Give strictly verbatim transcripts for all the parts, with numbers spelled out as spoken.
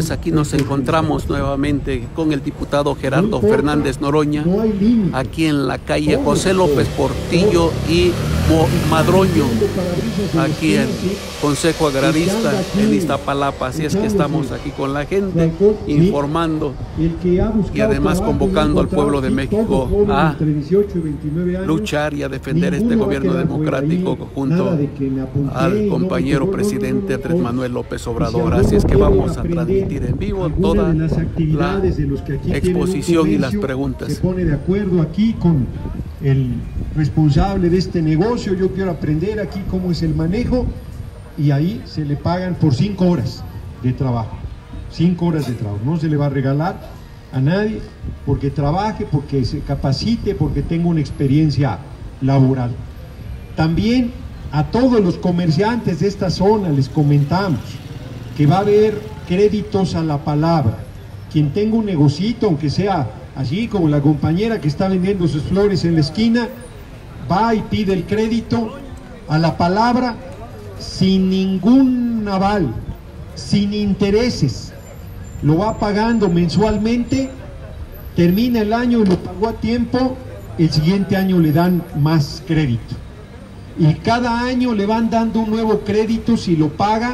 Aquí nos encontramos nuevamente con el diputado Gerardo Fernández Noroña, aquí en la calle José López Portillo y Madroño, aquí en Consejo Agrarista en Iztapalapa. Así es que estamos aquí con la gente, informando y además convocando al pueblo de México a luchar y a defender este gobierno democrático junto al compañero presidente Andrés Manuel López Obrador. Así es que vamos a transmitir en vivo toda la exposición y las preguntas. Se pone de acuerdo aquí con el responsable de este negocio. Yo quiero aprender aquí cómo es el manejo, y ahí se le pagan por cinco horas de trabajo. Cinco horas de trabajo. No se le va a regalar a nadie porque trabaje, porque se capacite, porque tenga una experiencia laboral. También a todos los comerciantes de esta zona les comentamos que va a haber créditos a la palabra. Quien tenga un negocito, aunque sea así como la compañera que está vendiendo sus flores en la esquina, va y pide el crédito a la palabra sin ningún aval, sin intereses. Lo va pagando mensualmente, termina el año y lo pagó a tiempo, el siguiente año le dan más crédito. Y cada año le van dando un nuevo crédito si lo paga.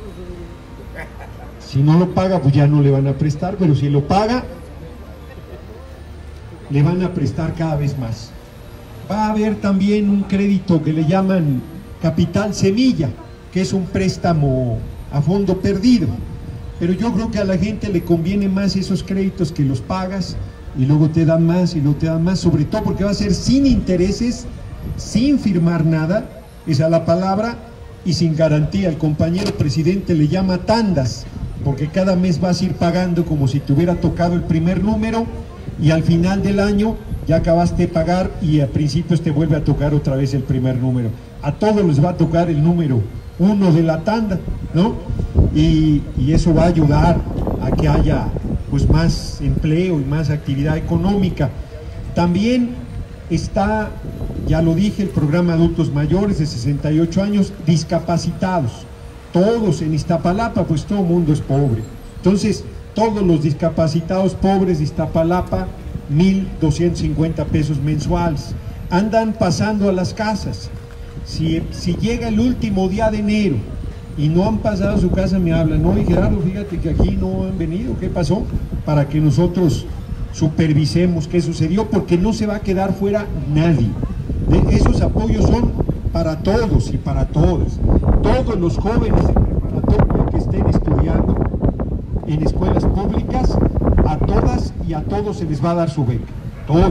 Si no lo paga, pues ya no le van a prestar, pero si lo paga, le van a prestar cada vez más. Va a haber también un crédito que le llaman capital semilla, que es un préstamo a fondo perdido. Pero yo creo que a la gente le conviene más esos créditos que los pagas y luego te dan más y luego te dan más, sobre todo porque va a ser sin intereses, sin firmar nada, esa es la palabra, y sin garantía. El compañero presidente le llama tandas, porque cada mes vas a ir pagando como si te hubiera tocado el primer número, y al final del año ya acabaste de pagar y a principios te vuelve a tocar otra vez el primer número. A todos les va a tocar el número uno de la tanda, ¿no? Y, y eso va a ayudar a que haya pues más empleo y más actividad económica. También está, ya lo dije, el programa adultos mayores de sesenta y ocho años, discapacitados. Todos en Iztapalapa, pues todo el mundo es pobre. Entonces, todos los discapacitados pobres de Iztapalapa, mil doscientos cincuenta pesos mensuales. Andan pasando a las casas. Si, si llega el último día de enero y no han pasado a su casa, me hablan, no, y Gerardo, fíjate que aquí no han venido, ¿qué pasó? Para que nosotros supervisemos qué sucedió, porque no se va a quedar fuera nadie. De esos apoyos son para todos y para todas. Todos los jóvenes de preparatoria que estén estudiando en escuelas públicas, a todas y a todos se les va a dar su beca. Todos.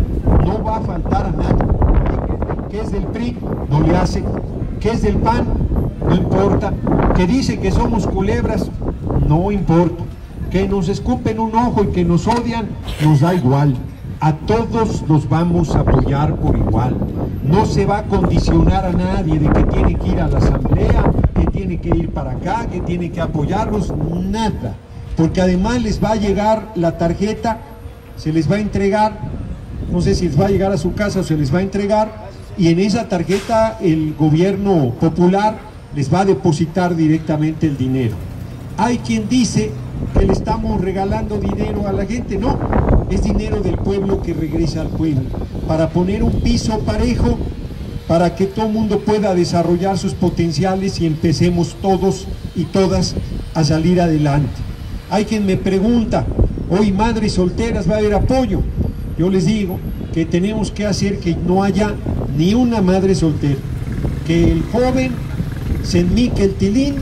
No va a faltar a nadie. ¿Qué es del P R I? No le hace. ¿Qué es del P A N? No importa. ¿Que dice que somos culebras? No importa. Que nos escupen un ojo y que nos odian, nos da igual. A todos los vamos a apoyar por igual. No se va a condicionar a nadie de que tiene que ir a la asamblea, que tiene que ir para acá, que tiene que apoyarlos, nada. Porque además les va a llegar la tarjeta, se les va a entregar, no sé si les va a llegar a su casa o se les va a entregar, y en esa tarjeta el gobierno popular les va a depositar directamente el dinero. Hay quien dice que le estamos regalando dinero a la gente. No, es dinero del pueblo que regresa al pueblo, para poner un piso parejo, para que todo el mundo pueda desarrollar sus potenciales y empecemos todos y todas a salir adelante. Hay quien me pregunta, hoy madres solteras va a haber apoyo. Yo les digo que tenemos que hacer que no haya ni una madre soltera, que el joven se enmique el tilín,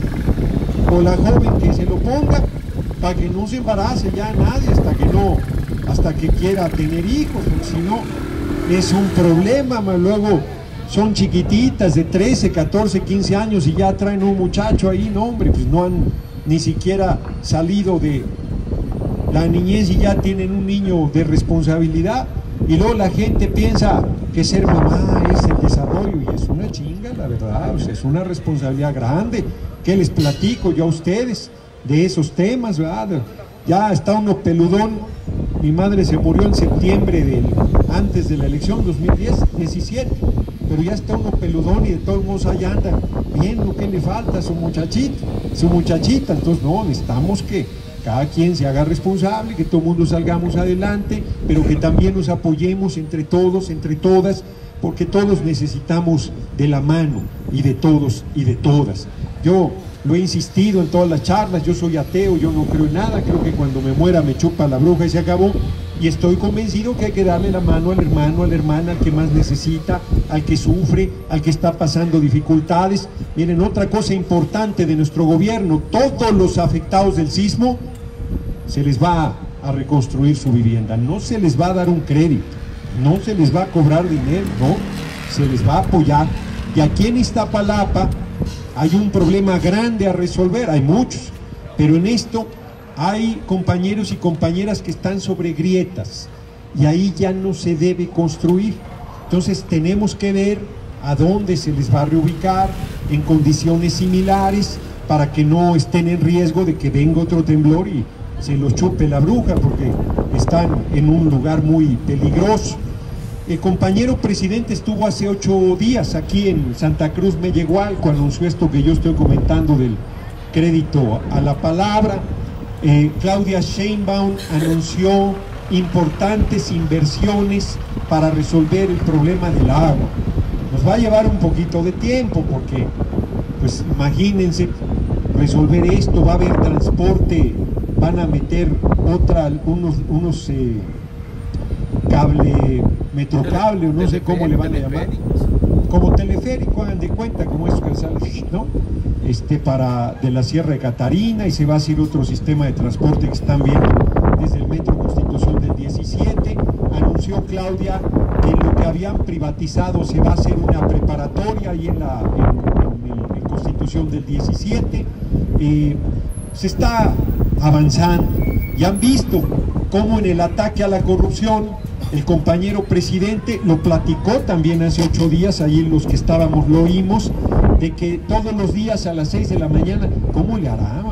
o la joven que se lo ponga, para que no se embarace ya nadie hasta que no, hasta que quiera tener hijos, porque si no es un problema. Luego son chiquititas de trece, catorce, quince años y ya traen un muchacho ahí, no hombre, pues no han ni siquiera salido de la niñez y ya tienen un niño de responsabilidad. Y luego la gente piensa que ser mamá es el desarrollo, y es una chinga, la verdad. O sea, es una responsabilidad grande. ¿Qué les platico yo a ustedes de esos temas, verdad? Ya está uno peludón. Mi madre se murió en septiembre del, antes de la elección, dos mil diez, diecisiete, pero ya está uno peludón y de todos modos allá anda viendo qué le falta a su muchachita, su muchachita. Entonces no, necesitamos que cada quien se haga responsable, que todo el mundo salgamos adelante, pero que también nos apoyemos entre todos, entre todas, porque todos necesitamos de la mano y de todos y de todas. Yo lo he insistido en todas las charlas, yo soy ateo, yo no creo en nada, creo que cuando me muera me chupa la bruja y se acabó, y estoy convencido que hay que darle la mano al hermano, a la hermana, al que más necesita, al que sufre, al que está pasando dificultades. Miren, otra cosa importante de nuestro gobierno, todos los afectados del sismo se les va a reconstruir su vivienda, no se les va a dar un crédito, no se les va a cobrar dinero, no, se les va a apoyar. Y aquí en Iztapalapa hay un problema grande a resolver, hay muchos, pero en esto hay compañeros y compañeras que están sobre grietas y ahí ya no se debe construir. Entonces tenemos que ver a dónde se les va a reubicar en condiciones similares para que no estén en riesgo de que venga otro temblor y se los chupe la bruja, porque están en un lugar muy peligroso. El compañero presidente estuvo hace ocho días aquí en Santa Cruz Mellehualco, anunció esto que yo estoy comentando del crédito a la palabra. Eh, Claudia Sheinbaum anunció importantes inversiones para resolver el problema del agua. Nos va a llevar un poquito de tiempo porque, pues imagínense, resolver esto, va a haber transporte, van a meter otra, unos, unos eh, cable, metrocable, o no sé cómo le van a llamar, como teleférico, hagan de cuenta, como eso que sale, ¿no? Este, para de la Sierra de Catarina, y se va a hacer otro sistema de transporte que están viendo desde el Metro Constitución del diecisiete. Anunció Claudia que en lo que habían privatizado se va a hacer una preparatoria ahí en la en, en, en Constitución del diecisiete. Eh, se está avanzando y han visto cómo en el ataque a la corrupción el compañero presidente lo platicó también hace ocho días, ahí los que estábamos lo oímos, de que todos los días a las seis de la mañana, ¿cómo le hará?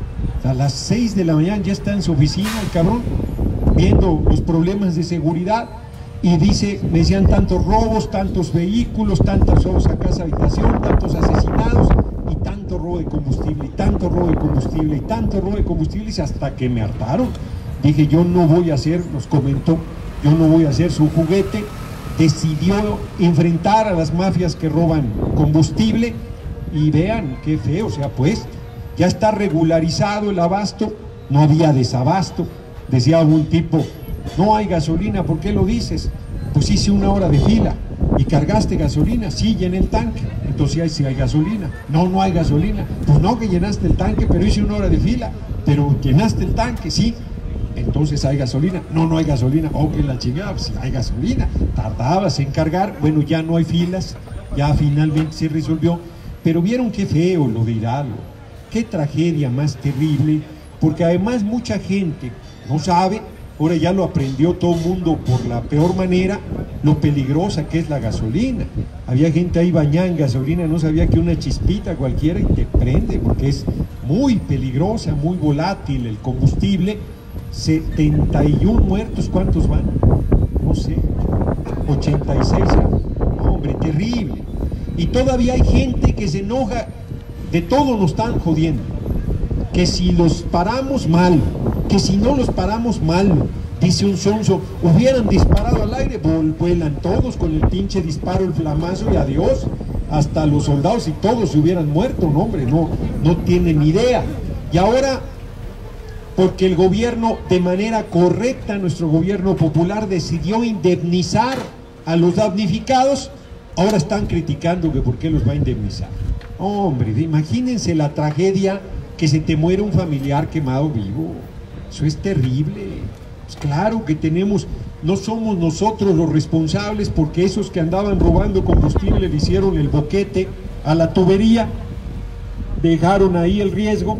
A las seis de la mañana ya está en su oficina el cabrón, viendo los problemas de seguridad, y dice, me decían tantos robos, tantos vehículos, tantos robos a casa habitación, tantos asesinados, y tanto robo de combustible, y tanto robo de combustible, y tanto robo de combustible, y hasta que me hartaron. Dije, yo no voy a hacer, nos comentó, yo no voy a ser su juguete. Decidió enfrentar a las mafias que roban combustible, y vean qué feo, o sea, pues ya está regularizado el abasto, no había desabasto. Decía un tipo, no hay gasolina, ¿por qué lo dices? Pues hice una hora de fila. ¿Y cargaste gasolina? Sí, llené el tanque. Entonces sí hay gasolina. No, no hay gasolina. Pues no, que llenaste el tanque, pero hice una hora de fila. Pero llenaste el tanque, sí. Entonces hay gasolina. No, no hay gasolina. Oh, que la chingada, pues si hay gasolina. Tardabas en cargar. Bueno, ya no hay filas. Ya finalmente se resolvió. Pero vieron qué feo lo de Hidalgo. Qué tragedia más terrible. Porque además mucha gente no sabe, ahora ya lo aprendió todo el mundo por la peor manera, lo peligrosa que es la gasolina. Había gente ahí bañada en gasolina, no sabía que una chispita cualquiera y te prende, porque es muy peligrosa, muy volátil el combustible. setenta y uno muertos, ¿cuántos van? No sé, ochenta y seis, no, hombre, terrible. Y todavía hay gente que se enoja, de todo nos están jodiendo, que si los paramos mal, que si no los paramos mal, dice un sonso, hubieran disparado al aire, vuelan todos con el pinche disparo, el flamazo, y adiós, hasta los soldados y todos se hubieran muerto. No, hombre, no, no tienen idea. Y ahora, porque el gobierno, de manera correcta, nuestro gobierno popular decidió indemnizar a los damnificados, ahora están criticando que por qué los va a indemnizar. Hombre, imagínense la tragedia, que se te muere un familiar quemado vivo. Eso es terrible. Pues claro que tenemos, no somos nosotros los responsables, porque esos que andaban robando combustible le hicieron el boquete a la tubería, dejaron ahí el riesgo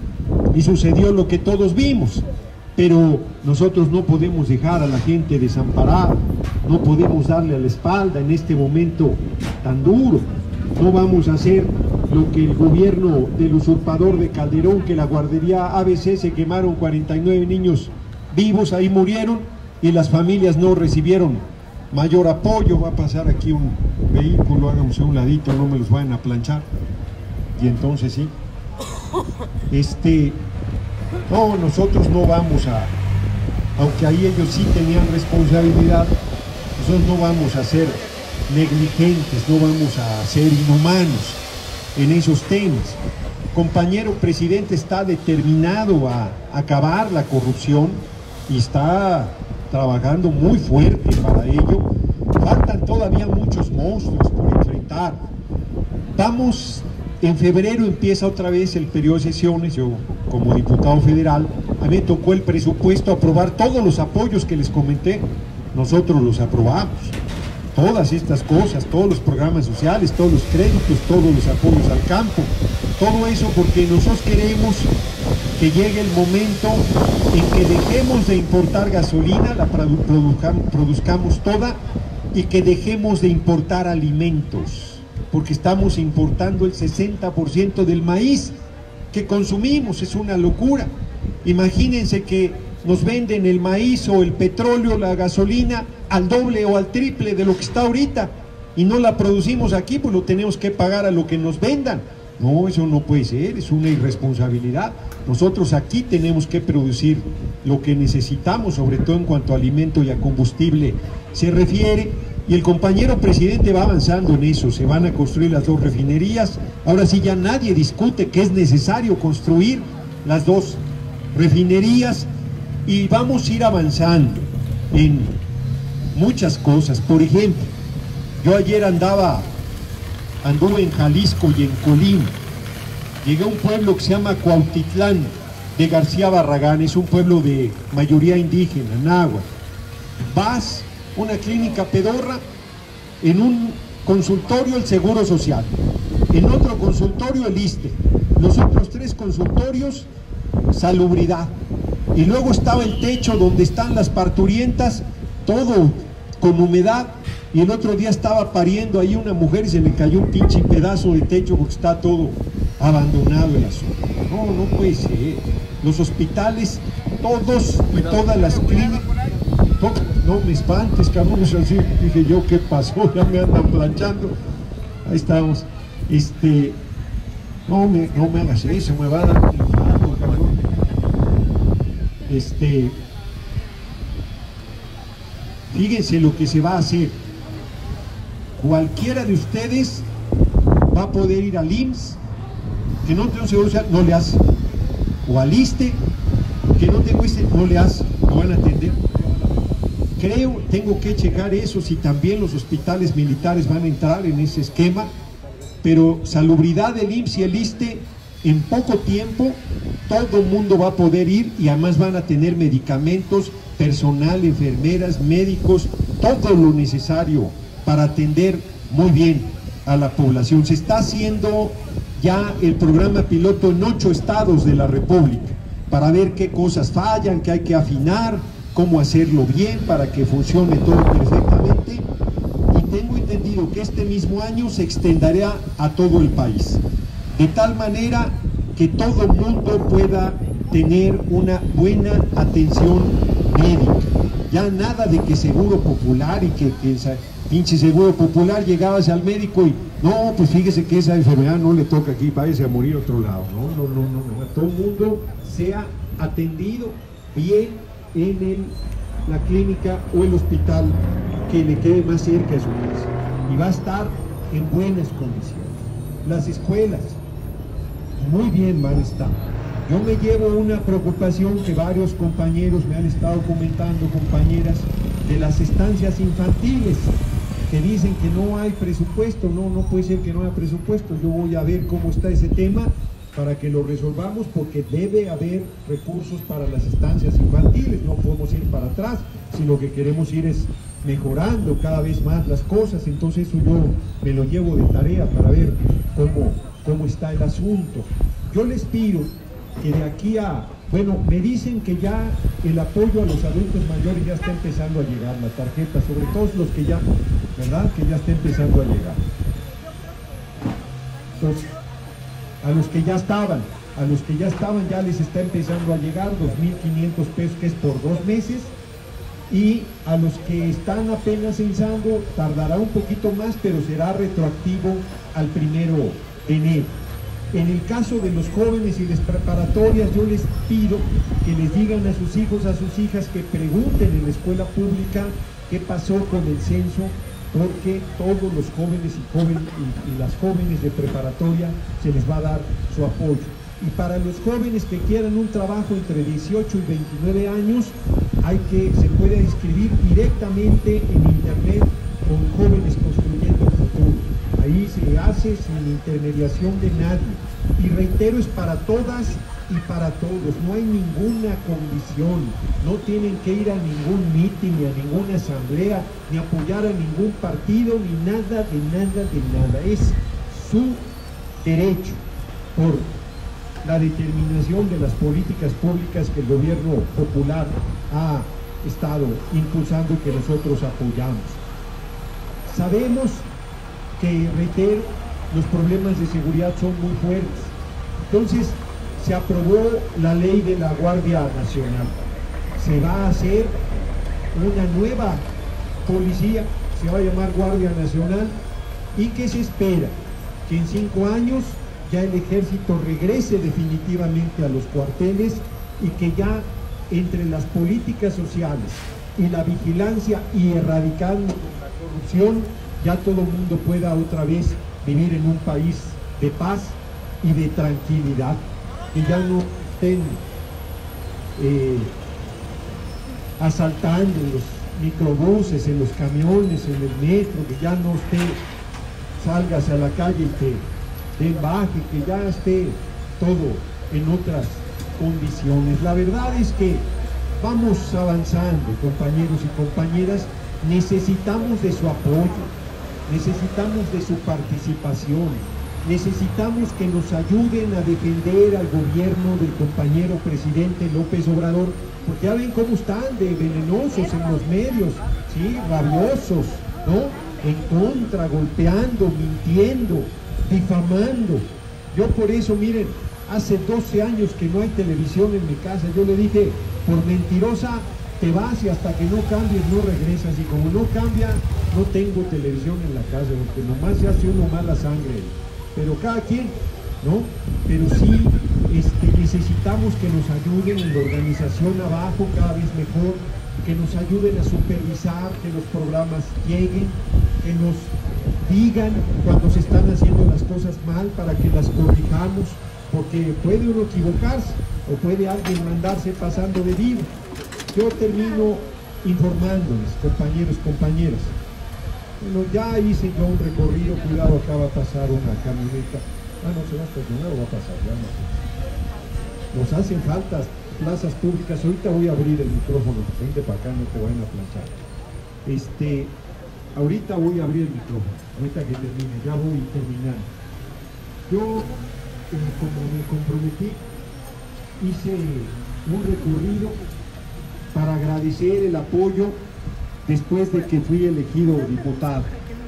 y sucedió lo que todos vimos. Pero nosotros no podemos dejar a la gente desamparada, no podemos darle a la espalda en este momento tan duro. No vamos a hacer lo que el gobierno del usurpador de Calderón, que la guardería A B C se quemaron cuarenta y nueve niños vivos, ahí murieron, y las familias no recibieron mayor apoyo. Va a pasar aquí un vehículo, háganse un ladito, no me los vayan a planchar. Y entonces sí, este, No, nosotros no vamos a, aunque ahí ellos sí tenían responsabilidad, nosotros no vamos a ser negligentes, no vamos a ser inhumanos en esos temas. Compañero presidente está determinado a acabar la corrupción y está trabajando muy fuerte para ello. Faltan todavía muchos monstruos por enfrentar. Vamos, en febrero empieza otra vez el periodo de sesiones. Yo, como diputado federal, a mí me tocó el presupuesto aprobar todos los apoyos que les comenté. Nosotros los aprobamos. Todas estas cosas, todos los programas sociales, todos los créditos, todos los apoyos al campo, todo eso porque nosotros queremos que llegue el momento en que dejemos de importar gasolina, la produzcamos, produzcamos toda, y que dejemos de importar alimentos, porque estamos importando el sesenta por ciento del maíz que consumimos. Es una locura. Imagínense que nos venden el maíz o el petróleo, la gasolina, al doble o al triple de lo que está ahorita, y no la producimos aquí, pues lo tenemos que pagar a lo que nos vendan. No, eso no puede ser, es una irresponsabilidad. Nosotros aquí tenemos que producir lo que necesitamos, sobre todo en cuanto a alimento y a combustible se refiere, y el compañero presidente va avanzando en eso. Se van a construir las dos refinerías. Ahora sí ya nadie discute que es necesario construir las dos refinerías, y vamos a ir avanzando en muchas cosas. Por ejemplo, yo ayer andaba, anduve en Jalisco y en Colima. Llegué a un pueblo que se llama Cuautitlán de García Barragán, es un pueblo de mayoría indígena, náhuatl. Vas, una clínica pedorra, en un consultorio el Seguro Social, en otro consultorio el ISSSTE, los otros tres consultorios salubridad, y luego estaba el techo donde están las parturientas, todo con humedad, y el otro día estaba pariendo ahí una mujer y se le cayó un pinche pedazo de techo porque está todo abandonado el asunto. No, no puede ser. Los hospitales, todos y todas las clínicas, no me espantes, cabrón, así dije yo, ¿qué pasó? Ya me andan planchando. Ahí estamos. Este, no me, no me hagas eso, me va a dar un infarto, cabrón. Este, fíjense lo que se va a hacer. Cualquiera de ustedes va a poder ir al I M S S, que no tengo seguro social, no le hace, o al ISSSTE, que no tengo ISSSTE, no le hace, lo van a atender. Creo, tengo que checar eso, si también los hospitales militares van a entrar en ese esquema, pero salubridad del I M S S y el ISSSTE, en poco tiempo todo el mundo va a poder ir, y además van a tener medicamentos, personal, enfermeras, médicos, todo lo necesario para atender muy bien a la población. Se está haciendo ya el programa piloto en ocho estados de la República para ver qué cosas fallan, qué hay que afinar, cómo hacerlo bien para que funcione todo perfectamente, y tengo entendido que este mismo año se extenderá a todo el país, de tal manera que todo el mundo pueda tener una buena atención médica. Ya nada de que seguro popular y que, que esa pinche seguro popular, llegabas al médico y no, pues fíjese que esa enfermedad no le toca aquí, váyase a morir a otro lado. No, no, no, no, no. Todo el mundo sea atendido bien en el, la clínica o el hospital que le quede más cerca de su casa, y va a estar en buenas condiciones. Las escuelas muy bien van a estar. Yo me llevo una preocupación que varios compañeros me han estado comentando, compañeras, de las estancias infantiles, que dicen que no hay presupuesto. No, no puede ser que no haya presupuesto. Yo voy a ver cómo está ese tema para que lo resolvamos, porque debe haber recursos para las estancias infantiles. No podemos ir para atrás, si lo que queremos ir es mejorando cada vez más las cosas. Entonces eso yo me lo llevo de tarea para ver cómo, cómo está el asunto. Yo les pido que de aquí a, bueno, me dicen que ya el apoyo a los adultos mayores ya está empezando a llegar, la tarjeta, sobre todo los que ya, ¿verdad? Que ya está empezando a llegar. Entonces, a los que ya estaban, a los que ya estaban ya les está empezando a llegar dos mil quinientos pesos, que es por dos meses, y a los que están apenas censando tardará un poquito más, pero será retroactivo al primero de enero. En el caso de los jóvenes y las preparatorias, yo les pido que les digan a sus hijos, a sus hijas, que pregunten en la escuela pública qué pasó con el censo, porque todos los jóvenes y, jóvenes y, y las jóvenes de preparatoria se les va a dar su apoyo. Y para los jóvenes que quieran un trabajo entre dieciocho y veintinueve años, hay que, se puede inscribir directamente en internet con Jóvenes Construyendo el Futuro. Ahí se hace sin intermediación de nadie. Y reitero, es para todas y para todos. No hay ninguna condición. No tienen que ir a ningún mitin, ni a ninguna asamblea, ni apoyar a ningún partido, ni nada, de nada, de nada. Es su derecho por la determinación de las políticas públicas que el gobierno popular ha estado impulsando y que nosotros apoyamos. Sabemos que, reitero, los problemas de seguridad son muy fuertes. Entonces, se aprobó la ley de la Guardia Nacional. Se va a hacer una nueva policía, se va a llamar Guardia Nacional, y que se espera que en cinco años ya el ejército regrese definitivamente a los cuarteles y que ya entre las políticas sociales y la vigilancia y erradicando la corrupción, ya todo el mundo pueda otra vez vivir en un país de paz y de tranquilidad, que ya no estén eh, asaltando en los microbuses, en los camiones, en el metro, que ya no esté, salgas a la calle y te den baje, que ya esté todo en otras condiciones. La verdad es que vamos avanzando, compañeros y compañeras. Necesitamos de su apoyo, necesitamos de su participación, necesitamos que nos ayuden a defender al gobierno del compañero presidente López Obrador, porque ya ven cómo están de venenosos en los medios, ¿sí? Rabiosos, ¿no? En contra, golpeando, mintiendo, difamando. Yo por eso, miren, hace doce años que no hay televisión en mi casa. Yo le dije, por mentirosa te vas y hasta que no cambies no regresas, y como no cambia, no tengo televisión en la casa, porque nomás se hace uno mala sangre, pero cada quien, ¿no? Pero sí este, necesitamos que nos ayuden en la organización abajo, cada vez mejor, que nos ayuden a supervisar que los programas lleguen, que nos digan cuando se están haciendo las cosas mal para que las corrijamos, porque puede uno equivocarse o puede alguien mandarse pasando de vivo. Yo termino informándoles, compañeros, compañeras. Bueno, ya hice yo un recorrido, cuidado, acá va a pasar una camioneta. Ah, no se va a estacionar o va a pasar, ya no sé. Nos hacen falta plazas públicas. Ahorita voy a abrir el micrófono, vente para acá, no te vayan a planchar. Este, ahorita voy a abrir el micrófono, ahorita que termine, ya voy terminando. Yo, eh, como me comprometí, hice un recorrido para agradecer el apoyo después de que fui elegido diputado.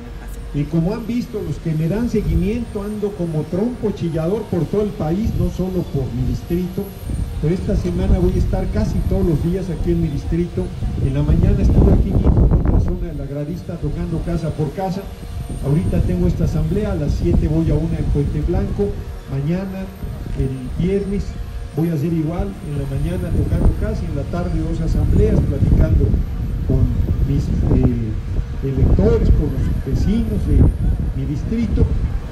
Y como han visto los que me dan seguimiento, ando como trompo chillador por todo el país, no solo por mi distrito, pero esta semana voy a estar casi todos los días aquí en mi distrito. En la mañana estuve aquí mismo en otra zona de la Gradista tocando casa por casa. Ahorita tengo esta asamblea, a las siete voy a una en Puente Blanco, mañana, el viernes, voy a hacer igual, en la mañana tocando casa y en la tarde dos asambleas platicando con mis eh, electores, con los vecinos de mi distrito,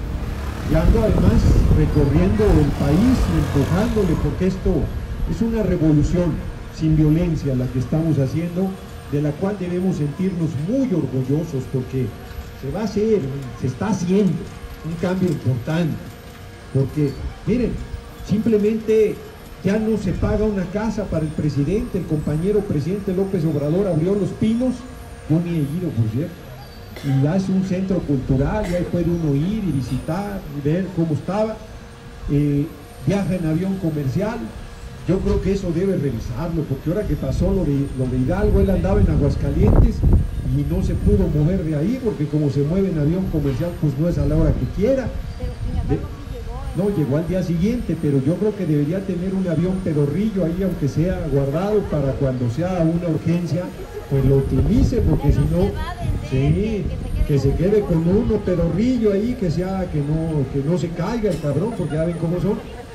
y ando además recorriendo el país, empujándole, porque esto es una revolución sin violencia la que estamos haciendo, de la cual debemos sentirnos muy orgullosos, porque se va a hacer, se está haciendo un cambio importante, porque miren, simplemente ya no se paga una casa para el presidente. El compañero presidente López Obrador abrió Los Pinos, yo ni he ido, por cierto, y hace un centro cultural, y ahí puede uno ir y visitar y ver cómo estaba. Eh, viaja en avión comercial. Yo creo que eso debe revisarlo, porque ahora que pasó lo de, lo de Hidalgo, él andaba en Aguascalientes y no se pudo mover de ahí, porque como se mueve en avión comercial, pues no es a la hora que quiera. De, No, llegó al día siguiente, pero yo creo que debería tener un avión pedorrillo ahí, aunque sea guardado, para cuando sea una urgencia, pues lo utilice, porque si no, sí, que se quede con uno pedorrillo ahí, que sea, que no, que no se caiga el cabrón, porque ya ven cómo son,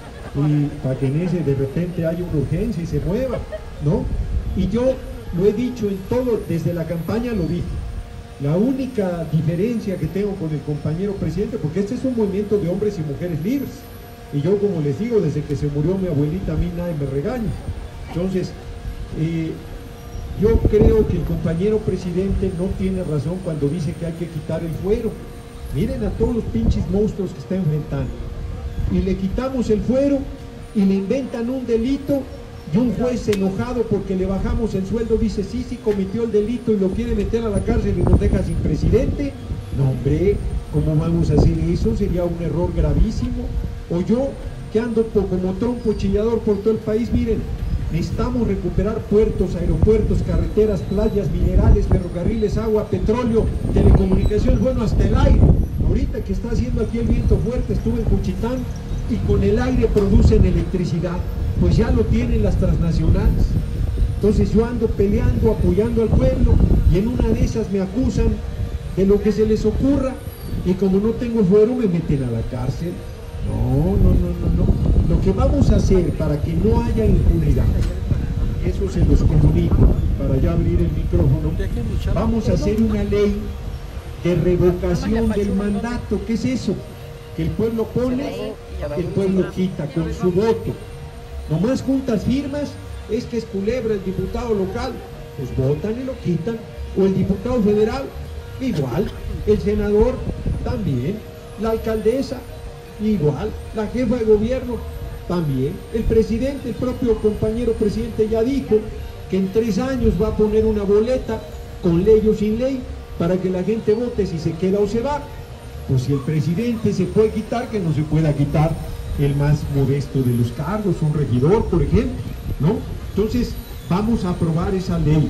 y para que en ese de repente haya una urgencia y se mueva, ¿no? Y yo lo he dicho en todo, desde la campaña lo dije, la única diferencia que tengo con el compañero presidente, porque este es un movimiento de hombres y mujeres libres, y yo, como les digo, desde que se murió mi abuelita, a mí nadie me regaña. Entonces, eh, yo creo que el compañero presidente no tiene razón cuando dice que hay que quitar el fuero. Miren a todos los pinches monstruos que está enfrentando. Y le quitamos el fuero y le inventan un delito, y un juez enojado porque le bajamos el sueldo dice, sí, sí, cometió el delito y lo quiere meter a la cárcel y nos deja sin presidente. No, hombre, ¿cómo vamos a hacer eso? Sería un error gravísimo. O yo, que ando como trompo chillador por todo el país, miren, necesitamos recuperar puertos, aeropuertos, carreteras, playas, minerales, ferrocarriles, agua, petróleo, telecomunicaciones, bueno, hasta el aire. Ahorita que está haciendo aquí el viento fuerte, estuve en Cuchitán y con el aire producen electricidad, pues ya lo tienen las transnacionales. Entonces yo ando peleando, apoyando al pueblo, y en una de esas me acusan de lo que se les ocurra, y como no tengo fuero me meten a la cárcel. No, no, no, no, no. Lo que vamos a hacer para que no haya impunidad, eso se los comunico, para ya abrir el micrófono, vamos a hacer una ley de revocación del mandato. ¿Qué es eso? Que el pueblo pone, el pueblo quita con su voto. Nomás juntas firmas, es que es Culebra el diputado local, pues votan y lo quitan. O el diputado federal, igual. El senador, también. La alcaldesa, igual. La jefa de gobierno, también. El presidente, el propio compañero presidente ya dijo que en tres años va a poner una boleta con ley o sin ley para que la gente vote si se queda o se va. Pues si el presidente se puede quitar, que no se pueda quitar el más modesto de los cargos, un regidor, por ejemplo, ¿no? Entonces, vamos a aprobar esa ley.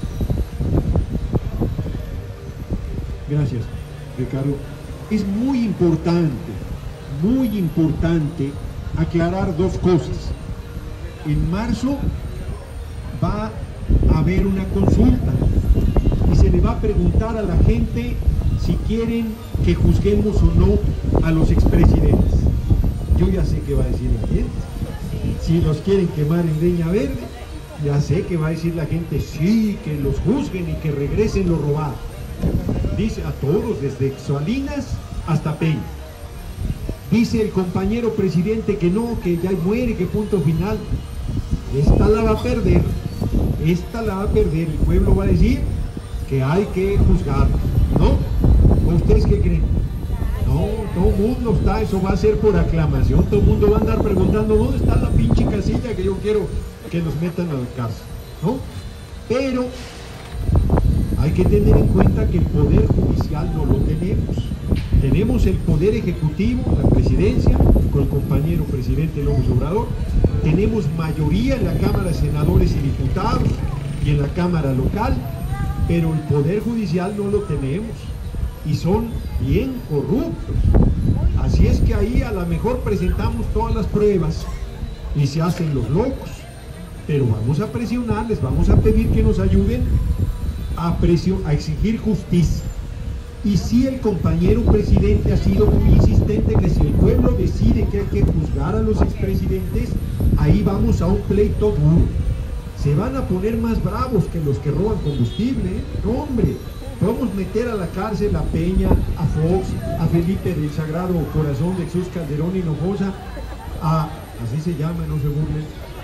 Gracias, Ricardo. Es muy importante, muy importante aclarar dos cosas. En marzo va a haber una consulta y se le va a preguntar a la gente si quieren que juzguemos o no a los expresidentes. Yo ya sé que va a decir la gente. Si los quieren quemar en leña verde, ya sé que va a decir la gente, sí, que los juzguen y que regresen lo robado. Dice a todos, desde Salinas hasta Peña. Dice el compañero presidente que no, que ya muere, que punto final. Esta la va a perder, esta la va a perder. El pueblo va a decir que hay que juzgar, ¿no? ¿Ustedes qué creen? No, todo el mundo está, eso va a ser por aclamación, todo el mundo va a andar preguntando ¿dónde está la pinche casilla que yo quiero que nos metan a la cárcel? ¿No? Pero hay que tener en cuenta que el poder judicial no lo tenemos. Tenemos el poder ejecutivo, la presidencia, con el compañero presidente López Obrador. Tenemos mayoría en la Cámara de Senadores y Diputados y en la Cámara local, pero el poder judicial no lo tenemos. Y son bien corruptos. Así es que ahí a lo mejor presentamos todas las pruebas y se hacen los locos, pero vamos a presionarles, vamos a pedir que nos ayuden a, presion a exigir justicia. Y si el compañero presidente ha sido muy insistente que si el pueblo decide que hay que juzgar a los expresidentes, ahí vamos a un pleito duro. Se van a poner más bravos que los que roban combustible, ¿eh? No, hombre. Podemos meter a la cárcel a Peña, a Fox, a Felipe del Sagrado Corazón de Jesús Calderón Hinojosa, a, así se llama, no se burlen,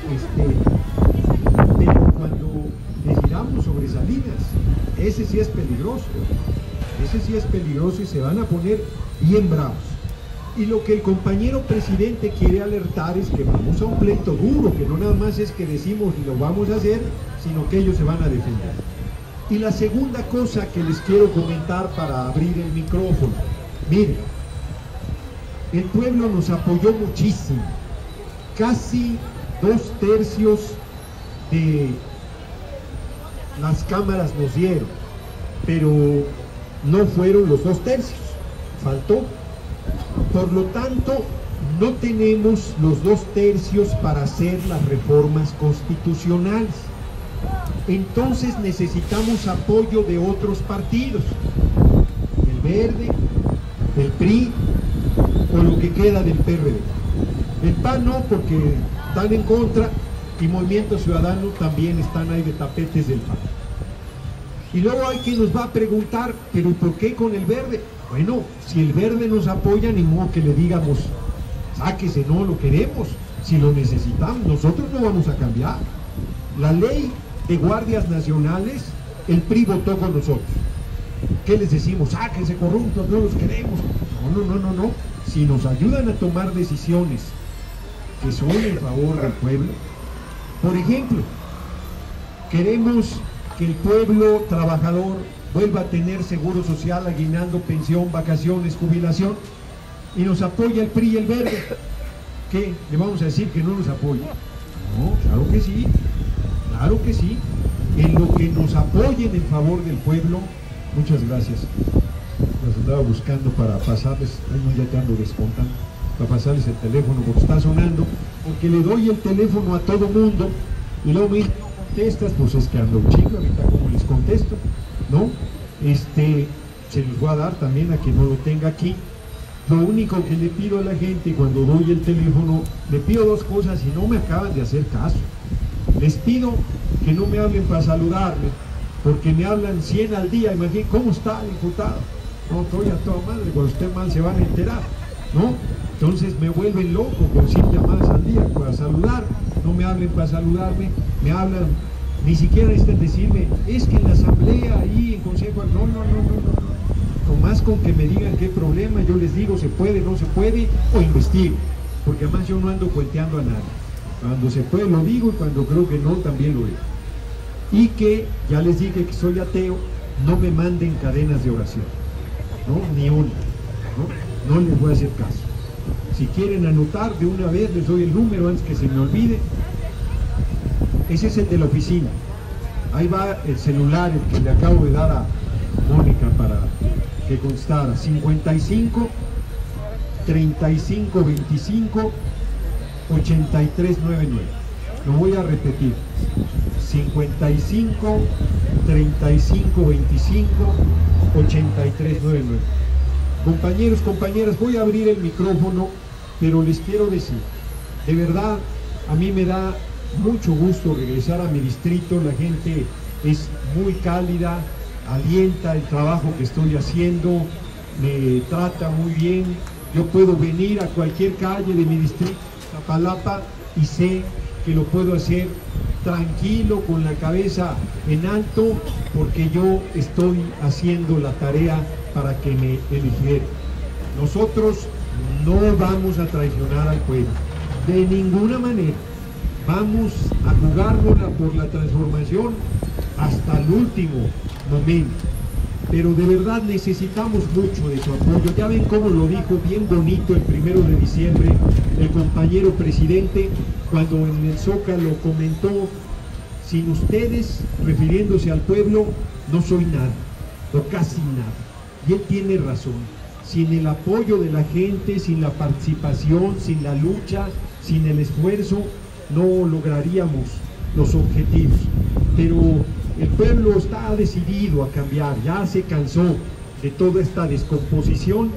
este, pero cuando decidamos sobre Salinas, ese sí es peligroso, ese sí es peligroso y se van a poner bien bravos. Y lo que el compañero presidente quiere alertar es que vamos a un pleito duro, que no nada más es que decimos y lo vamos a hacer, sino que ellos se van a defender. Y la segunda cosa que les quiero comentar para abrir el micrófono, miren, el pueblo nos apoyó muchísimo, casi dos tercios de las cámaras nos dieron, pero no fueron los dos tercios, faltó. Por lo tanto, no tenemos los dos tercios para hacer las reformas constitucionales. Entonces necesitamos apoyo de otros partidos. Verde, del P R I o lo que queda del P R D. El P A N no, porque están en contra, y Movimiento Ciudadano también están ahí de tapetes del P A N. Y luego hay quien nos va a preguntar, pero ¿por qué con el Verde? Bueno, si el Verde nos apoya, ni modo que le digamos, sáquese, no lo queremos, si lo necesitamos, nosotros no vamos a cambiar. La ley de guardias nacionales, el P R I votó con nosotros. ¿Qué les decimos? Sáquense corruptos, no los queremos. No, no, no, no, no. Si nos ayudan a tomar decisiones que son en favor del pueblo, por ejemplo, queremos que el pueblo trabajador vuelva a tener seguro social, aguinaldo, pensión, vacaciones, jubilación, y nos apoya el P R I y el Verde. ¿Qué? ¿Le vamos a decir que no nos apoya? No, claro que sí, claro que sí. En lo que nos apoyen en favor del pueblo, muchas gracias. Los andaba buscando para pasarles, ay no, ya te ando descontando, para pasarles el teléfono porque está sonando, porque le doy el teléfono a todo mundo y luego me dicen, no contestas, pues es que ando chico, ahorita como les contesto, ¿no? Este, se los voy a dar también a quien no lo tenga aquí. Lo único que le pido a la gente cuando doy el teléfono, le pido dos cosas y no me acaban de hacer caso. Les pido que no me hablen para saludarme, porque me hablan cien al día, imagínense, ¿cómo está, diputado? No, estoy a toda madre, cuando esté mal se van a enterar, ¿no? Entonces me vuelven loco con cien llamadas al día para saludar, no me hablen para saludarme, me hablan, ni siquiera necesitan decirme, es que en la asamblea, ahí en consejo, no, no, no, no, no, nomás con que me digan qué problema, yo les digo, se puede, no se puede, o investigo, porque además yo no ando cuenteando a nadie, cuando se puede lo digo y cuando creo que no, también lo digo. Y que, ya les dije que soy ateo, no me manden cadenas de oración, ¿no? Ni una, ¿no? No les voy a hacer caso. Si quieren anotar de una vez, les doy el número antes que se me olvide. Ese es el de la oficina. Ahí va el celular, el que le acabo de dar a Mónica para que constara. cincuenta y cinco, treinta y cinco, veinticinco, ochenta y tres noventa y nueve. Lo voy a repetir. cincuenta y cinco, treinta y cinco, veinticinco, ochenta y tres noventa y nueve. Compañeros, compañeras, voy a abrir el micrófono, pero les quiero decir, de verdad, a mí me da mucho gusto regresar a mi distrito, la gente es muy cálida, alienta el trabajo que estoy haciendo, me trata muy bien, yo puedo venir a cualquier calle de mi distrito, Iztapalapa, y sé que lo puedo hacer tranquilo, con la cabeza en alto, porque yo estoy haciendo la tarea para que me eligieran. Nosotros no vamos a traicionar al pueblo, de ninguna manera. Vamos a jugárnosla por la transformación hasta el último momento. Pero de verdad necesitamos mucho de su apoyo. Ya ven cómo lo dijo bien bonito el primero de diciembre el compañero presidente, cuando en el Zócalo comentó, sin ustedes, refiriéndose al pueblo, no soy nada, o casi nada. Y él tiene razón. Sin el apoyo de la gente, sin la participación, sin la lucha, sin el esfuerzo, no lograríamos los objetivos. Pero el pueblo está decidido a cambiar, ya se cansó de toda esta descomposición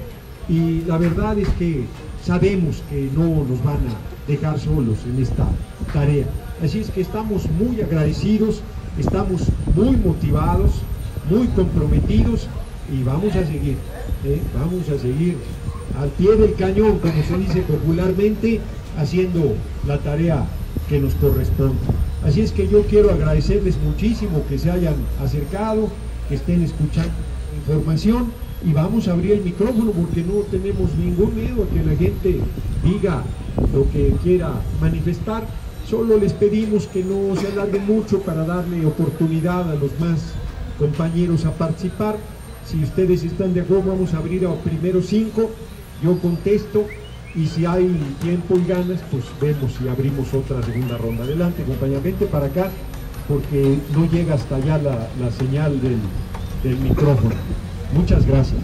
y la verdad es que sabemos que no nos van a dejar solos en esta tarea. Así es que estamos muy agradecidos, estamos muy motivados, muy comprometidos y vamos a seguir, ¿eh? vamos a seguir al pie del cañón, como se dice popularmente, haciendo la tarea que nos corresponde. Así es que yo quiero agradecerles muchísimo que se hayan acercado, que estén escuchando información y vamos a abrir el micrófono porque no tenemos ningún miedo a que la gente diga lo que quiera manifestar. Solo les pedimos que no se alarguen mucho para darle oportunidad a los más compañeros a participar. Si ustedes están de acuerdo, vamos a abrir a primero cinco, yo contesto y si hay tiempo y ganas, pues vemos si abrimos otra segunda ronda. Adelante, compañera, vente para acá porque no llega hasta allá la, la señal del, del micrófono. Muchas gracias.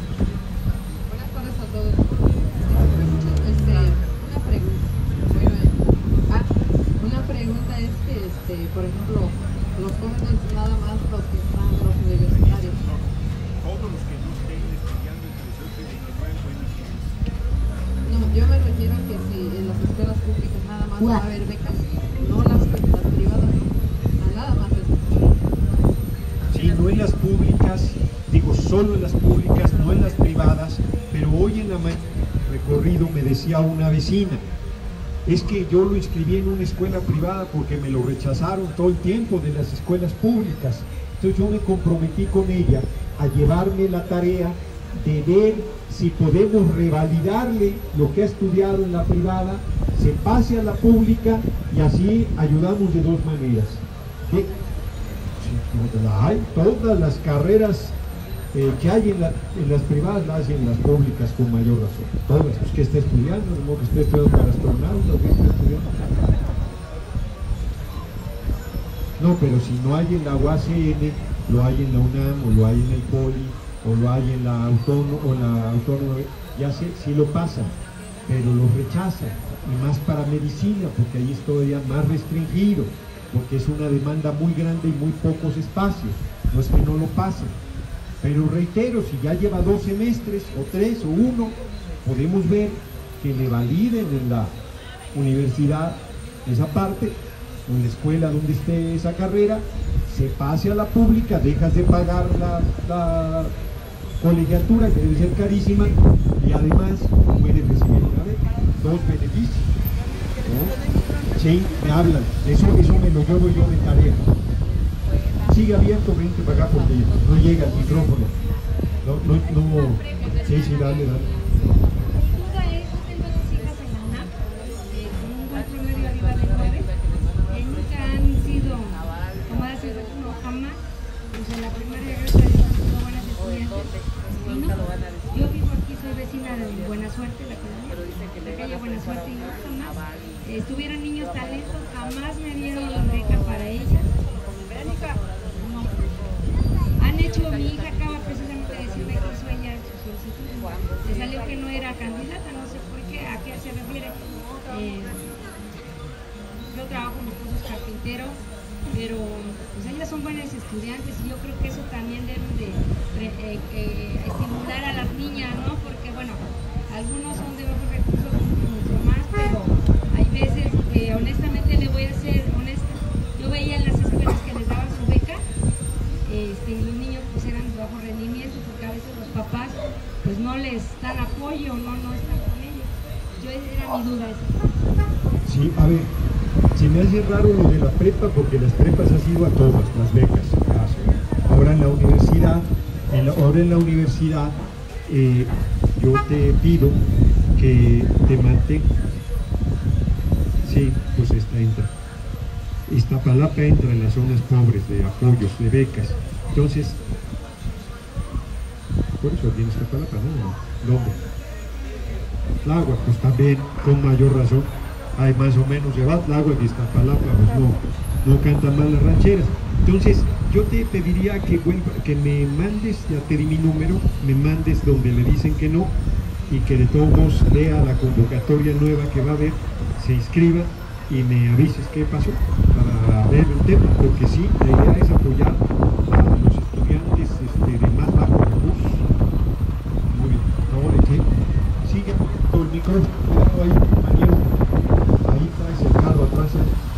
Buenas tardes a todos. Este, una pregunta. Ah, una pregunta es que, este, por ejemplo, los jóvenes nada más los que están, los universitarios. Todos los que no estén yo me refiero a que si en las escuelas públicas nada más va a haber becas, no las, las privadas, no, a nada más eso. Sí, no en las públicas, digo solo en las públicas, no en las privadas, pero hoy en la mañana recorrido me decía una vecina, es que yo lo inscribí en una escuela privada porque me lo rechazaron todo el tiempo de las escuelas públicas. Entonces yo me comprometí con ella a llevarme la tarea de ver si podemos revalidarle lo que ha estudiado en la privada, se pase a la pública y así ayudamos de dos maneras. ¿Qué? Hay todas las carreras eh, que hay en, la, en las privadas las hacen las públicas con mayor razón. Todas, pues que esté estudiando, no que esté estudiando para astronauta, que esté estudiando. No, pero si no hay en la U A C N, lo hay en la UNAM, o lo hay en el Poli, o lo hay en la Autónoma, o la Autónoma, ya sé, sí lo pasan, pero lo rechazan, y más para medicina, porque ahí es todavía más restringido, porque es una demanda muy grande y muy pocos espacios, no es que no lo pasen. Pero reitero, si ya lleva dos semestres, o tres, o uno, podemos ver que le validen en la universidad esa parte, o en la escuela donde esté esa carrera, se pase a la pública, dejas de pagar la, la colegiatura, que debe ser carísima, y además puedes recibir una beca, dos beneficios, ¿no? Sí, me hablan, eso, eso me lo llevo yo de tarea. Sigue abierto, vente para acá porque no llega el micrófono. No, no, no. Sí, sí, dale, dale. Duda es, yo tengo dos hijas en la UNAM, eh, con un buen promedio arriba de nueve, que nunca han sido tomadas en cuenta, no, jamás. Pues en la primaria, gracias a Dios, han sido buenas estudiantes. Y no, yo vivo aquí, soy vecina de Buena Suerte, la colonia, la calle Buena Suerte, y no jamás eh, estuvieron niños talentos, jamás me dieron beca para ellas. No. Han hecho, mi hija acaba precisamente de decirme que hizo ella su solicitud. Le salió que no era candidata, no sé por qué, a qué se refiere. Eh, yo trabajo, mi esposo es carpintero, pero pues ellas son buenas estudiantes y yo creo que eso también deben de eh, eh, estimular a las niñas, ¿no? Porque bueno, algunos son de bajos recursos, mucho más, pero hay veces que honestamente le voy a ser honesta, yo veía en las escuelas que les daban su beca, este, y los niños pues eran de bajo rendimiento porque a veces los papás pues no les dan apoyo, no, no están con ellos. Yo era mi duda esa. Sí, a ver, se me hace raro lo de la prepa porque las prepas han sido a todas las becas. Ahora en la universidad, en la, ahora en la universidad eh, yo te pido que te mantengas. Sí, pues esta entra. Iztapalapa entra en las zonas pobres de apoyos, de becas. Entonces, por eso viene Iztapalapa, ¿no? ¿Dónde? Tláhuac, pues también, con mayor razón. Hay más o menos de Tláhuac y Iztapalapa, pues no, no cantan mal las rancheras. Entonces, yo te pediría que, vuelva, que me mandes, ya te di mi número, me mandes donde le dicen que no, y que de todos modos lea la convocatoria nueva que va a haber, se inscriba, y me avises qué pasó para ver el tema, porque sí, la idea es apoyar a los estudiantes este, de más bajos recursos. Muy bien, ahora que sigue con el micrófono, cuidado ahí, Mariano, ahí traes el carro atrás.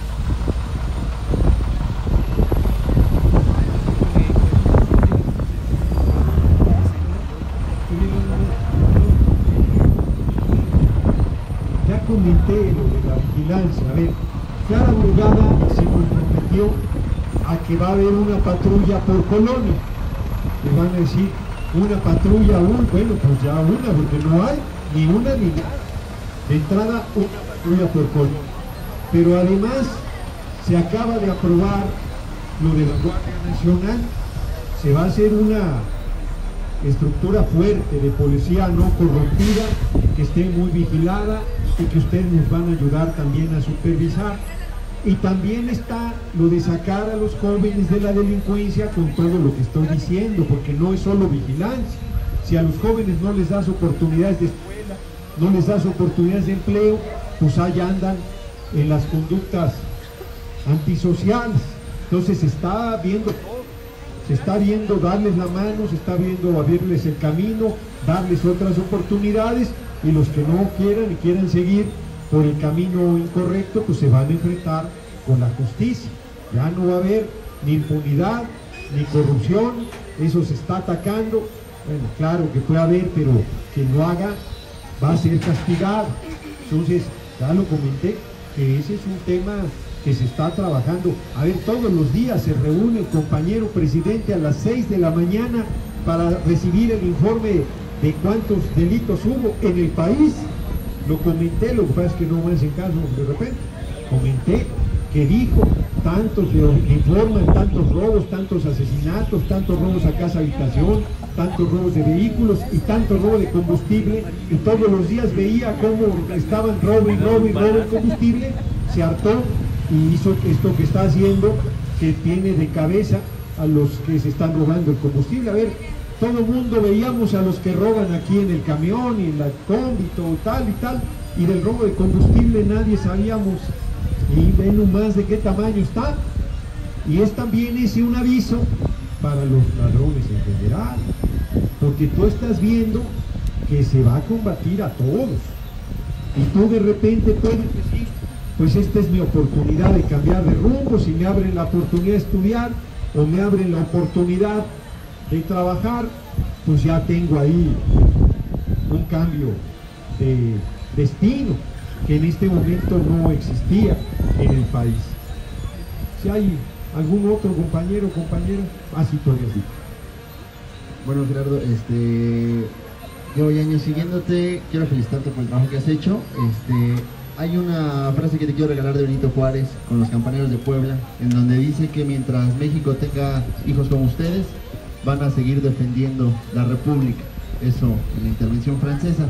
Ya comenté lo de la vigilancia. A ver, Clara Brugada se comprometió a que va a haber una patrulla por colonia. Le van a decir, una patrulla, uy, bueno, pues ya una, porque no hay ni una ni nada. De entrada, una patrulla por colonia. Pero además, se acaba de aprobar lo de la Guardia Nacional. Se va a hacer una estructura fuerte de policía no corrompida, que esté muy vigilada y que ustedes nos van a ayudar también a supervisar. Y también está lo de sacar a los jóvenes de la delincuencia con todo lo que estoy diciendo, porque no es solo vigilancia. Si a los jóvenes no les das oportunidades de escuela, no les das oportunidades de empleo, pues allá andan en las conductas antisociales. Entonces se está viendo se está viendo darles la mano, se está viendo abrirles el camino, darles otras oportunidades, y los que no quieran y quieran seguir por el camino incorrecto, pues se van a enfrentar con la justicia. Ya no va a haber ni impunidad, ni corrupción, eso se está atacando. Bueno, claro que puede haber, pero quien lo haga va a ser castigado. Entonces, ya lo comenté, que ese es un tema que se está trabajando. A ver, todos los días se reúne el compañero presidente a las seis de la mañana para recibir el informe de cuántos delitos hubo en el país. Lo comenté, lo que pasa es que no me hacen caso de repente. Comenté que dijo, tantos le informan, tantos robos, tantos asesinatos, tantos robos a casa habitación, tantos robos de vehículos y tanto robo de combustible, y todos los días veía cómo estaban robo y robo y robo de combustible. Se hartó y hizo esto que está haciendo, que tiene de cabeza a los que se están robando el combustible. A ver, todo el mundo veíamos a los que roban aquí en el camión y en la combi, todo tal y tal, y del robo de combustible nadie sabíamos, y ven nomás de qué tamaño está. Y es también ese un aviso para los ladrones en general, porque tú estás viendo que se va a combatir a todos, y tú de repente puedes decir, pues esta es mi oportunidad de cambiar de rumbo, si me abren la oportunidad de estudiar, o me abren la oportunidad de trabajar, pues ya tengo ahí un cambio de destino que en este momento no existía en el país. Si hay algún otro compañero o compañera, así todavía sí. Bueno, Gerardo, este, llevo ya años siguiéndote, quiero felicitarte por el trabajo que has hecho. Este, hay una frase que te quiero regalar de Benito Juárez con los campaneros de Puebla, en donde dice que mientras México tenga hijos como ustedes, van a seguir defendiendo la República. Eso en la intervención francesa.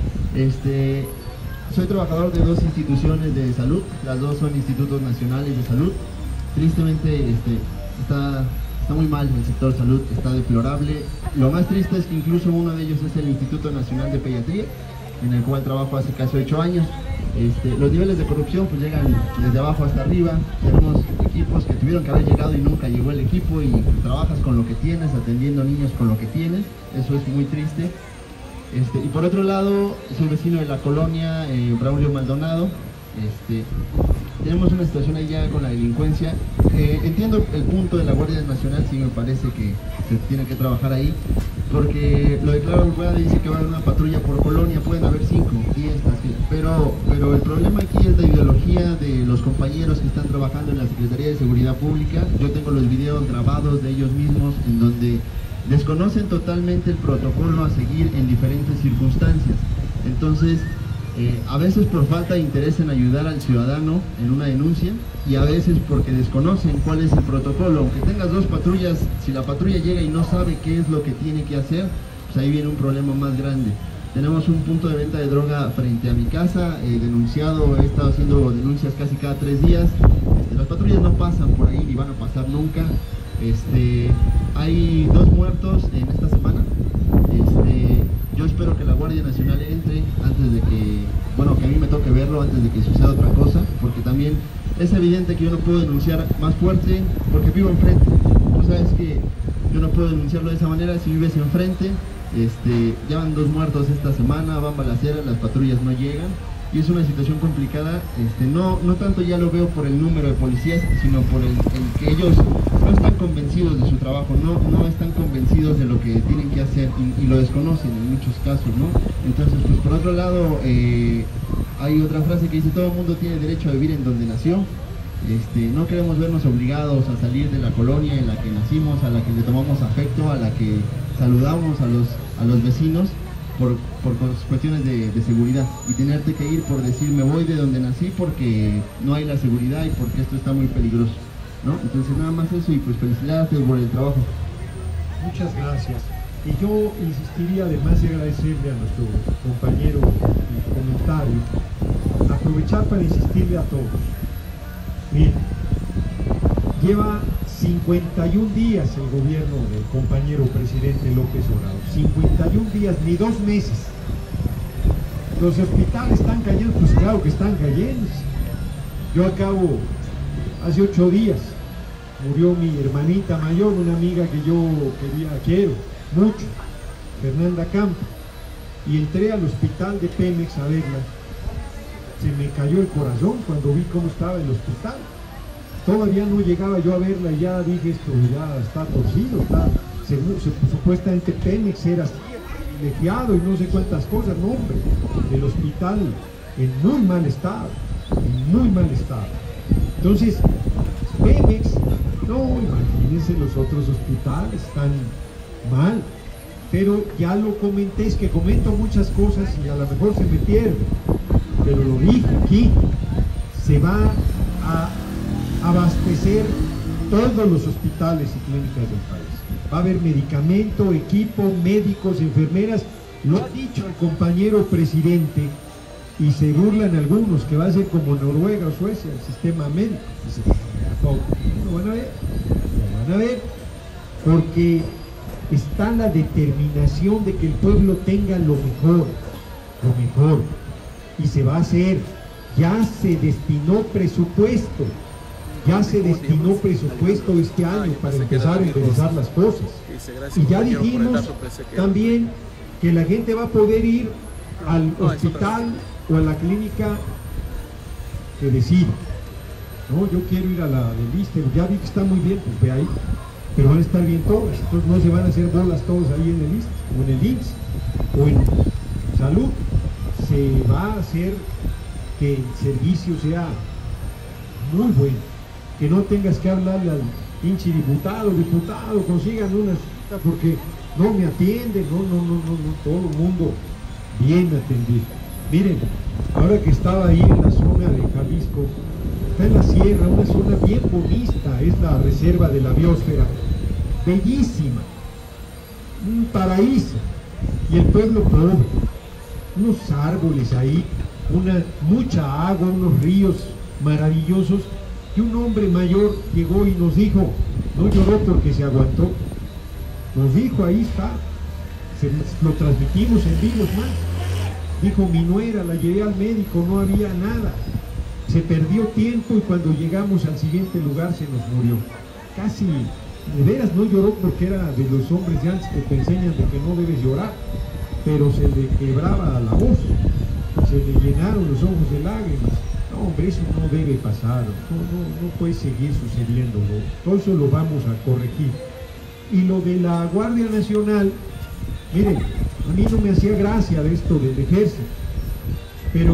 Este, soy trabajador de dos instituciones de salud, las dos son institutos nacionales de salud. Tristemente este, está, está muy mal el sector salud, está deplorable. Lo más triste es que incluso uno de ellos es el Instituto Nacional de Pediatría, en el cual trabajo hace casi ocho años. Este, los niveles de corrupción pues llegan desde abajo hasta arriba. Tenemos equipos que tuvieron que haber llegado y nunca llegó el equipo, y trabajas con lo que tienes, atendiendo niños con lo que tienes. Eso es muy triste. Este, y por otro lado, soy vecino de la colonia eh, Braulio Maldonado. Este, tenemos una situación ahí ya con la delincuencia. Eh, entiendo el punto de la Guardia Nacional, sí me parece que se tiene que trabajar ahí, porque lo declara Urrueda, dice que va a haber una patrulla por colonia, pueden haber cinco, diez, pero, pero el problema aquí es la ideología de los compañeros que están trabajando en la Secretaría de Seguridad Pública. Yo tengo los videos grabados de ellos mismos en donde desconocen totalmente el protocolo a seguir en diferentes circunstancias. Entonces, Eh, a veces por falta de interés en ayudar al ciudadano en una denuncia, y a veces porque desconocen cuál es el protocolo. Aunque tengas dos patrullas, si la patrulla llega y no sabe qué es lo que tiene que hacer, pues ahí viene un problema más grande. Tenemos un punto de venta de droga frente a mi casa, eh, denunciado, he estado haciendo denuncias casi cada tres días. Este, las patrullas no pasan por ahí ni van a pasar nunca. Este, hay dos muertos en esta semana. Este, yo espero que la Guardia Nacional entre antes de que, bueno, que a mí me toque verlo antes de que suceda otra cosa, porque también es evidente que yo no puedo denunciar más fuerte porque vivo enfrente. Tú sabes que yo no puedo denunciarlo de esa manera si vives enfrente. Este, ya van dos muertos esta semana, van balaceras, las patrullas no llegan, y es una situación complicada. Este, no, no tanto ya lo veo por el número de policías, sino por el, el que ellos no están convencidos de su trabajo, no, no están convencidos de lo que tienen que hacer, y, y lo desconocen en muchos casos, ¿no? Entonces, pues por otro lado, eh, hay otra frase que dice: todo el mundo tiene derecho a vivir en donde nació. Este, no queremos vernos obligados a salir de la colonia en la que nacimos, a la que le tomamos afecto, a la que saludamos a los, a los vecinos, por, por cuestiones de, de seguridad, y tenerte que ir por decir me voy de donde nací porque no hay la seguridad y porque esto está muy peligroso, ¿no? Entonces nada más eso, y pues felicidades por el trabajo. Muchas gracias. Y yo insistiría, además de agradecerle a nuestro compañero el comentario, aprovechar para insistirle a todos. Miren, lleva cincuenta y un días el gobierno del compañero presidente López Obrador, cincuenta y un días, ni dos meses. Los hospitales están cayendo, pues claro que están cayendo. Yo acabo, hace ocho días, murió mi hermanita mayor, una amiga que yo quería, quiero mucho, Fernanda Campo. y entré al hospital de Pemex a verla. Se me cayó el corazón cuando vi cómo estaba el hospital. Todavía no llegaba yo a verla y ya dije, esto ya está torcido, está, según, supuestamente Pemex era así, privilegiado y no sé cuántas cosas. No, hombre, el hospital en muy mal estado, en muy mal estado. Entonces, Pemex, no, imagínense, los otros hospitales están mal, pero ya lo comenté, es que comento muchas cosas y a lo mejor se me pierde, pero lo dije aquí, se va a abastecer todos los hospitales y clínicas del país. Va a haber medicamento, equipo, médicos, enfermeras. Lo ha dicho el compañero presidente y se burlan algunos que va a ser como Noruega o Suecia, el sistema médico. Dice, lo van a ver, lo van a ver, porque está la determinación de que el pueblo tenga lo mejor, lo mejor, y se va a hacer. Ya se destinó presupuesto. Ya se destinó presupuesto este año para empezar a enderezar las cosas. Y ya dijimos también que la gente va a poder ir al hospital o a la clínica que decida. No, yo quiero ir a la del ISSSTE, ya vi que está muy bien, pues ve ahí. Pero van a estar bien todos, entonces no se van a hacer bolas todos ahí en el ISSSTE, o en el I M S S, o en salud. Se va a hacer que el servicio sea muy bueno. Que no tengas que hablarle al pinche diputado, diputado, consigan una cita porque no me atienden, no, no, no, no, no, todo el mundo bien atendido. Miren, ahora que estaba ahí en la zona de Jalisco, está en la sierra, una zona bien bonita, es la reserva de la biosfera, bellísima, un paraíso, y el pueblo pobre, unos árboles ahí, una, mucha agua, unos ríos maravillosos. Y un hombre mayor llegó y nos dijo, no lloró porque se aguantó, nos dijo, ahí está, se, lo transmitimos en vivo, más. Dijo, mi nuera la llevé al médico, no había nada, se perdió tiempo y cuando llegamos al siguiente lugar se nos murió. Casi, de veras no lloró porque era de los hombres de antes que te enseñan de que no debes llorar, pero se le quebraba la voz, se le llenaron los ojos de lágrimas. No, hombre, eso no debe pasar, no, no, no puede seguir sucediendo, ¿no? Todo eso lo vamos a corregir. Y lo de la Guardia Nacional, miren, a mí no me hacía gracia de esto del ejército, pero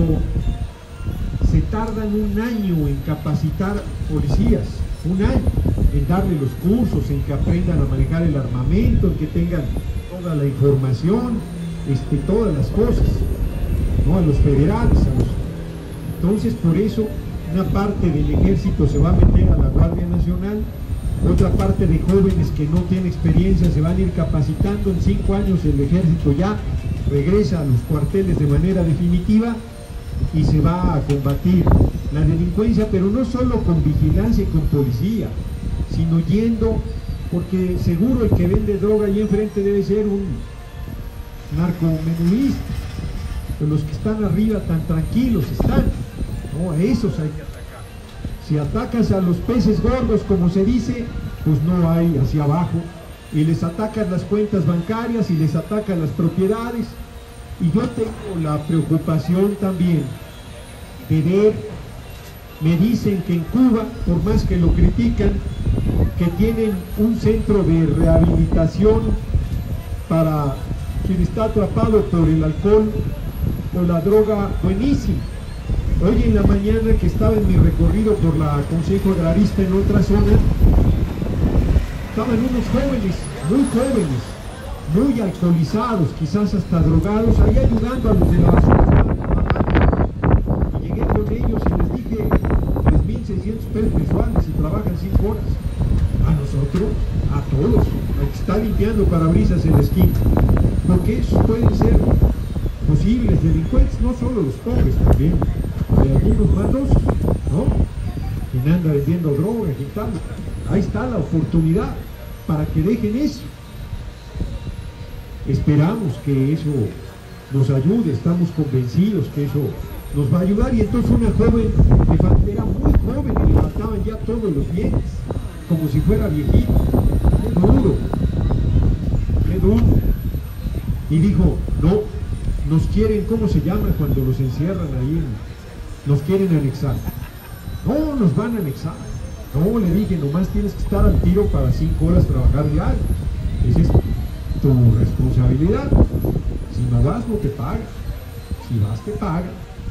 se tardan un año en capacitar policías, un año, en darle los cursos, en que aprendan a manejar el armamento, en que tengan toda la información, este, todas las cosas, ¿no? A los federales, a los... Entonces, por eso, una parte del ejército se va a meter a la Guardia Nacional, otra parte de jóvenes que no tienen experiencia se van a ir capacitando. En cinco años el ejército ya regresa a los cuarteles de manera definitiva y se va a combatir la delincuencia, pero no solo con vigilancia y con policía, sino yendo, porque seguro el que vende droga ahí enfrente debe ser un narcomenudista. Los que están arriba tan tranquilos están, no, a esos hay que atacar. Si atacas a los peces gordos, como se dice, pues no hay hacia abajo, y les atacas las cuentas bancarias y les atacas las propiedades. Y yo tengo la preocupación también de ver, me dicen que en Cuba, por más que lo critican, que tienen un centro de rehabilitación para quien está atrapado por el alcohol o la droga, buenísimo. Hoy en la mañana que estaba en mi recorrido por la Consejo Agrarista en otra zona, estaban unos jóvenes, muy jóvenes, muy alcoholizados, quizás hasta drogados, ahí ayudando a los de la basura. Y llegué con ellos y les dije tres mil seiscientos pesos mensuales y trabajan cinco horas. A nosotros, a todos, al que está limpiando parabrisas en la esquina, porque esos pueden ser posibles delincuentes, no solo los pobres, también hay algunos malosos, ¿no? Quien anda vendiendo drogas y tal. Ahí está la oportunidad para que dejen eso. Esperamos que eso nos ayude, estamos convencidos que eso nos va a ayudar. Y entonces una joven, era muy joven y le faltaban ya todos los bienes, como si fuera viejito. Qué duro, qué duro. Y dijo, no, nos quieren, ¿cómo se llama cuando los encierran ahí? Nos quieren anexar. No, nos van a anexar. No, le dije, nomás tienes que estar al tiro para cinco horas trabajar diario. Esa es tu responsabilidad. Si no vas, no te pagan. Si vas, te pagan.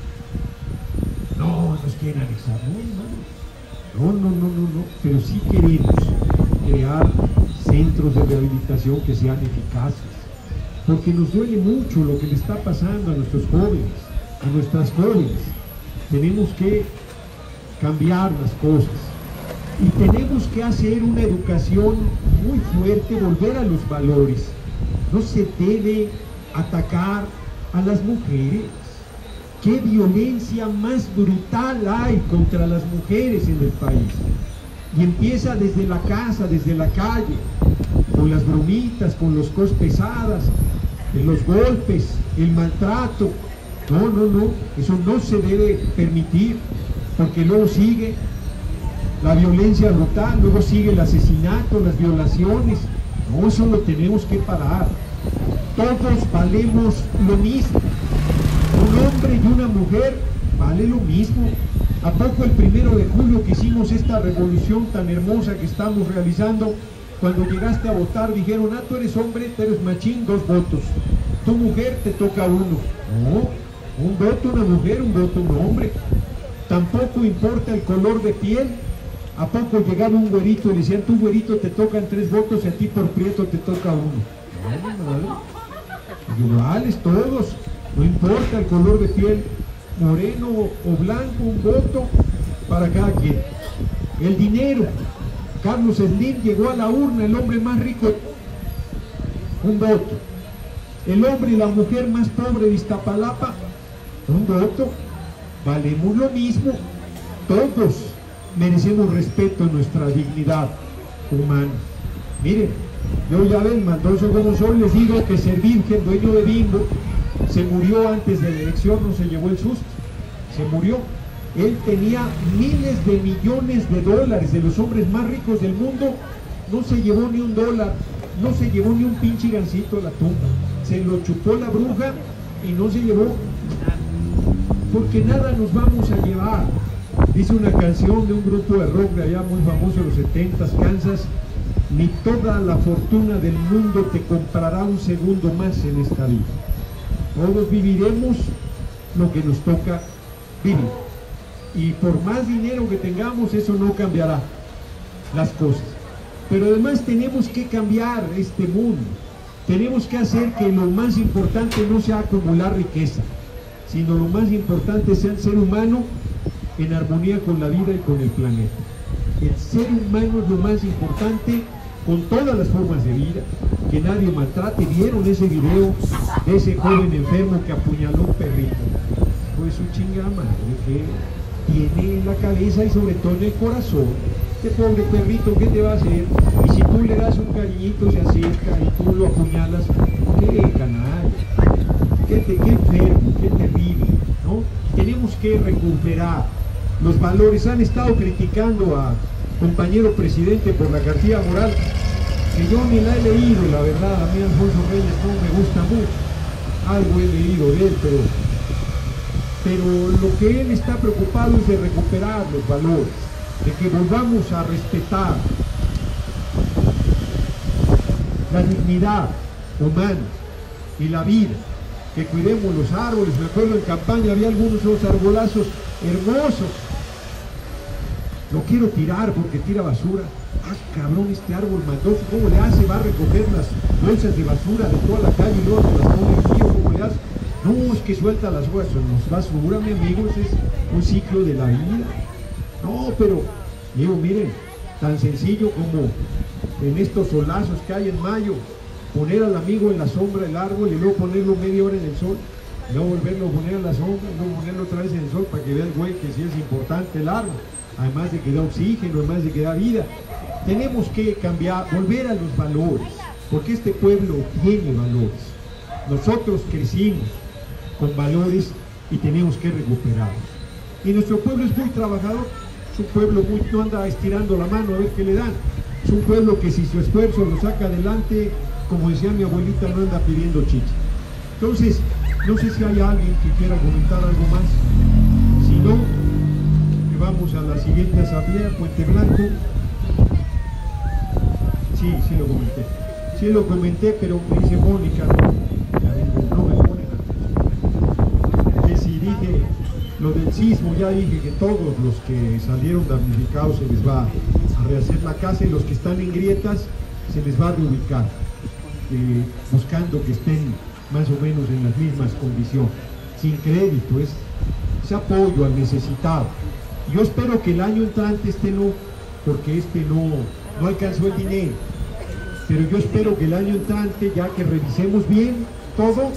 No, nos quieren anexar. No, no, no, no, no, no. Pero sí queremos crear centros de rehabilitación que sean eficaces. Porque nos duele mucho lo que le está pasando a nuestros jóvenes, a nuestras jóvenes. Tenemos que cambiar las cosas. Y tenemos que hacer una educación muy fuerte, volver a los valores. No se debe atacar a las mujeres. ¿Qué violencia más brutal hay contra las mujeres en el país? Y empieza desde la casa, desde la calle, con las bromitas, con los cosas pesadas, los golpes, el maltrato. No, no, no, eso no se debe permitir, porque luego sigue la violencia brutal, luego sigue el asesinato, las violaciones. No, eso lo tenemos que parar. Todos valemos lo mismo. Un hombre y una mujer vale lo mismo. ¿A poco el primero de julio que hicimos esta revolución tan hermosa que estamos realizando, cuando llegaste a votar dijeron, ah, tú eres hombre, tú eres machín, dos votos, tu mujer te toca uno? No, un voto una mujer, un voto un hombre. Tampoco importa el color de piel. ¿A poco llegaba un güerito y le decían, tú güerito te tocan tres votos y a ti por prieto te toca uno? No, no, iguales todos, no importa el color de piel, moreno o blanco, un voto para cada quien. El dinero, Carlos Slim llegó a la urna, el hombre más rico, un voto. El hombre y la mujer más pobre de Iztapalapa, un voto. Valemos lo mismo, todos merecemos respeto en nuestra dignidad humana. Miren, yo ya ven, maldoso como soy, les digo que ser virgen, dueño de Bimbo, se murió antes de la elección, no se llevó el susto, se murió. Él tenía miles de millones de dólares, de los hombres más ricos del mundo, no se llevó ni un dólar, no se llevó ni un pinche gancito a la tumba, se lo chupó la bruja y no se llevó, porque nada nos vamos a llevar. Dice una canción de un grupo de rock de allá muy famoso en los setentas, Kansas, ni toda la fortuna del mundo te comprará un segundo más en esta vida. Todos viviremos lo que nos toca vivir. Y por más dinero que tengamos, eso no cambiará las cosas. Pero además tenemos que cambiar este mundo. Tenemos que hacer que lo más importante no sea acumular riqueza, sino lo más importante sea el ser humano en armonía con la vida y con el planeta. El ser humano es lo más importante, con todas las formas de vida, que nadie maltrate. ¿Vieron ese video de ese joven enfermo que apuñaló un perrito? Pues su chingada madre que tiene en la cabeza y sobre todo en el corazón. Este pobre perrito, ¿qué te va a hacer? Y si tú le das un cariñito, se acerca y tú lo apuñalas, qué canalla, qué, te, qué enfermo, qué terrible, ¿no? Tenemos que recuperar los valores. Han estado criticando a compañero presidente por la cartilla moral, que yo ni la he leído, la verdad. A mí Alfonso Reyes no me gusta mucho, algo he leído de él, pero, pero lo que él está preocupado es de recuperar los valores, de que volvamos a respetar la dignidad humana y la vida, que cuidemos los árboles. Me acuerdo en campaña había algunos de los arbolazos hermosos. Lo quiero tirar porque tira basura. Ah, cabrón, este árbol maldoso, ¿cómo le hace? Va a recoger las bolsas de basura de toda la calle y luego se las pone aquí, ¿o cómo le hace? No, es que suelta las hojas, nos basura, mi amigo, ese es un ciclo de la vida. No, pero, digo, miren, tan sencillo como en estos solazos que hay en mayo, poner al amigo en la sombra del árbol y luego ponerlo media hora en el sol, y luego volverlo a poner en la sombra, y luego ponerlo otra vez en el sol para que vea el güey que sí es importante el árbol, además de que da oxígeno, además de que da vida. Tenemos que cambiar, volver a los valores, porque este pueblo tiene valores. Nosotros crecimos con valores y tenemos que recuperarlos. Y nuestro pueblo es muy trabajador, es un pueblo muy, no anda estirando la mano a ver qué le dan. Es un pueblo que si su esfuerzo lo saca adelante, como decía mi abuelita, no anda pidiendo chicha. Entonces, No sé si hay alguien que quiera comentar algo más. Si no, vamos a la siguiente asamblea, Puente Blanco. Sí, sí lo comenté. Sí lo comenté, pero me dice Mónica, no, no me ponen atención. Que si dije lo del sismo, ya dije que todos los que salieron damnificados se les va a rehacer la casa y los que están en grietas se les va a reubicar, eh, buscando que estén más o menos en las mismas condiciones, sin crédito, es, es apoyo al necesitado. Yo espero que el año entrante este no, porque este no, no alcanzó el dinero, pero yo espero que el año entrante, ya que revisemos bien todo,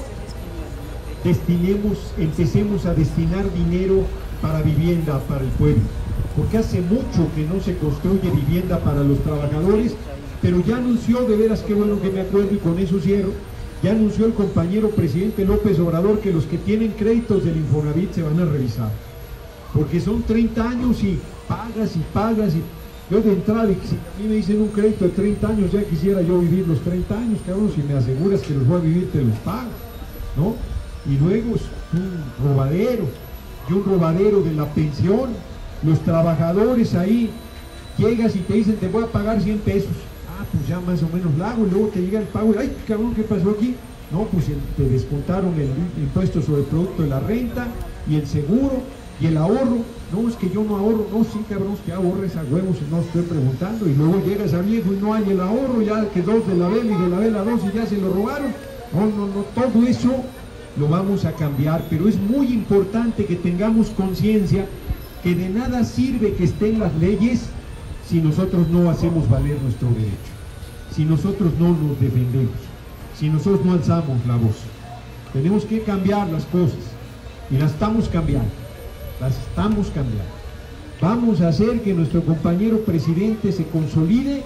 destinemos, empecemos a destinar dinero para vivienda para el pueblo, porque hace mucho que no se construye vivienda para los trabajadores, pero ya anunció, de veras qué bueno que me acuerdo y con eso cierro, ya anunció el compañero presidente López Obrador que los que tienen créditos del Infonavit se van a revisar, porque son treinta años y pagas y pagas, y yo de entrada, si a mí me dicen un crédito de treinta años, ya quisiera yo vivir los treinta años, cabrón, si me aseguras que los voy a vivir te los pago, ¿no? Y luego es un robadero, y un robadero de la pensión, los trabajadores ahí, llegas y te dicen te voy a pagar cien pesos, ah, pues ya más o menos la hago, y luego te llega el pago, y ay, cabrón, ¿qué pasó aquí? No, pues te descontaron el impuesto sobre el producto de la renta, y el seguro, y el ahorro. No, es que yo no ahorro, no, sí, cabrón, que ahorres a huevos, no estoy preguntando, y luego llegas a viejo y no hay el ahorro, ya que dos de la vela y de la vela dos y ya se lo robaron. No, no, no, todo eso lo vamos a cambiar, pero es muy importante que tengamos conciencia que de nada sirve que estén las leyes si nosotros no hacemos valer nuestro derecho, si nosotros no nos defendemos, si nosotros no alzamos la voz. Tenemos que cambiar las cosas, y las estamos cambiando, las estamos cambiando. Vamos a hacer que nuestro compañero presidente se consolide,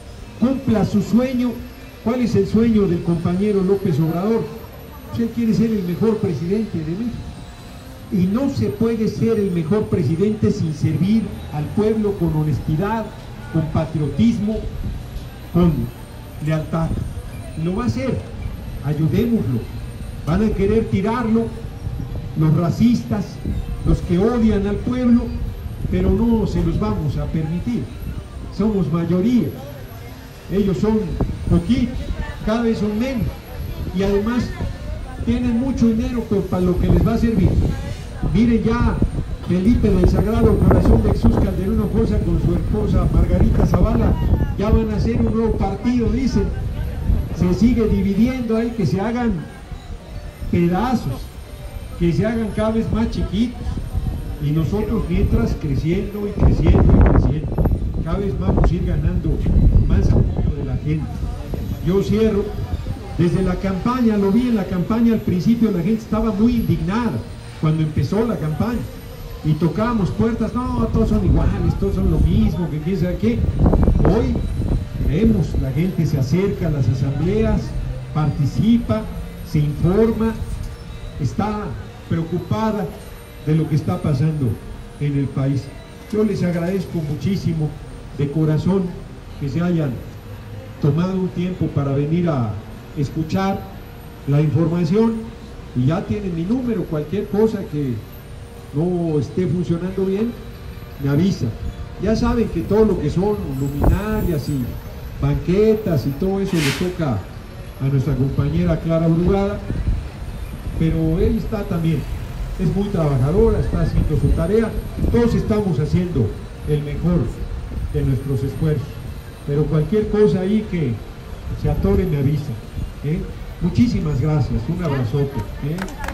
cumpla su sueño. ¿Cuál es el sueño del compañero López Obrador? Pues él quiere ser el mejor presidente de México. Y no se puede ser el mejor presidente sin servir al pueblo con honestidad, con patriotismo, con lealtad. Y lo va a hacer, ayudémoslo. Van a querer tirarlo los racistas, los que odian al pueblo, pero no se los vamos a permitir. Somos mayoría, ellos son poquitos, cada vez son menos, y además tienen mucho dinero, pero para lo que les va a servir. Miren ya, Felipe del Sagrado Corazón de Jesús Calderón Hinojosa con su esposa Margarita Zavala, ya van a hacer un nuevo partido, dicen. Se sigue dividiendo ahí, que se hagan pedazos, que se hagan cada vez más chiquitos, y nosotros mientras creciendo y creciendo y creciendo, cada vez vamos a ir ganando más apoyo de la gente. Yo cierro, desde la campaña, lo vi en la campaña al principio, la gente estaba muy indignada cuando empezó la campaña, y tocábamos puertas, no, todos son iguales, todos son lo mismo, que quién sabe qué. Hoy vemos, la gente se acerca a las asambleas, participa, se informa, está preocupada de lo que está pasando en el país. Yo les agradezco muchísimo de corazón que se hayan tomado un tiempo para venir a escuchar la información, y ya tienen mi número, cualquier cosa que no esté funcionando bien, me avisa. Ya saben que todo lo que son luminarias y banquetas y todo eso le toca a nuestra compañera Clara Brugada, pero ella está también, es muy trabajadora, está haciendo su tarea, todos estamos haciendo el mejor de nuestros esfuerzos, pero cualquier cosa ahí que se atore me avisa, ¿eh? Muchísimas gracias, un abrazote, ¿eh?